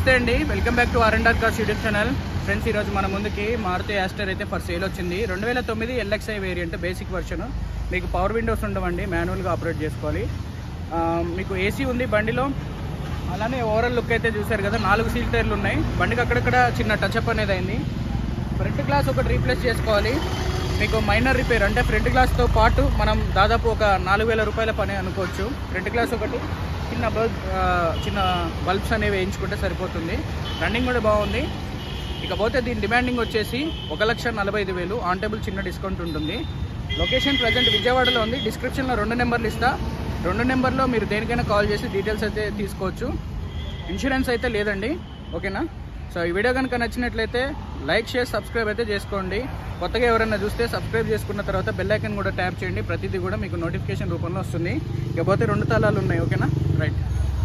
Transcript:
నమస్తే అండి, welcome back to ఆర్&ఆర్ కార్స్ యూట్యూబ్ ఛానల్. ఫ్రెండ్స్, ఈరోజు మన ముందుకి మారుతి ఆస్టర్ అయితే ఫర్ సేల్ వచ్చింది. 2009 LXI వేరియంట్ బేసిక్ వర్షన్. మీకు పవర్ విండోస్ ఉండవండి, మాన్యువల్గా ఆపరేట్ చేసుకోవాలి. మీకు ఏసీ ఉంది బండిలో. అలానే ఓవరాల్ లుక్ అయితే చూసారు కదా, 4 సీల్ టైర్లు ఉన్నాయి. బండికి అక్కడక్కడ చిన్న టచ్అప్ అనేది అయింది. ఫ్రంట్ గ్లాస్ ఒకటి రీప్లేస్ చేసుకోవాలి. మీకు మైనర్ రిపేర్ అంటే ఫ్రంట్ గ్లాస్తో పాటు మనం దాదాపు ఒక 4000 రూపాయల పని అనుకోవచ్చు. ఫ్రంట్ గ్లాస్ ఒకటి, చిన్న బల్బ్స్ అనేవి వేయించుకుంటే సరిపోతుంది. రన్నింగ్ కూడా బాగుంది. ఇకపోతే దీని డిమాండింగ్ వచ్చేసి 1,45,000. ఆన్ టేబుల్ చిన్న డిస్కౌంట్ ఉంటుంది. లొకేషన్ ప్రజెంట్ విజయవాడలో ఉంది. డిస్క్రిప్షన్లో 2 నెంబర్లు ఇస్తా. 2 నెంబర్లో మీరు దేనికైనా కాల్ చేసి డీటెయిల్స్ అయితే తీసుకోవచ్చు. ఇన్సూరెన్స్ అయితే లేదండి, ఓకేనా? సో ఈ వీడియో కనుక నచ్చినట్లయితే లైక్, షేర్, సబ్స్క్రైబ్ అయితే చేసుకోండి. కొత్తగా ఎవరైనా చూస్తే సబ్స్క్రైబ్ చేసుకున్న తర్వాత బెల్ ఐకాన్ కూడా ట్యాప్ చేయండి. ప్రతిదీ కూడా మీకు నోటిఫికేషన్ రూపంలో వస్తుంది. ఇకపోతే 2 తాళాలు ఉన్నాయి, ఓకేనా? రైట్.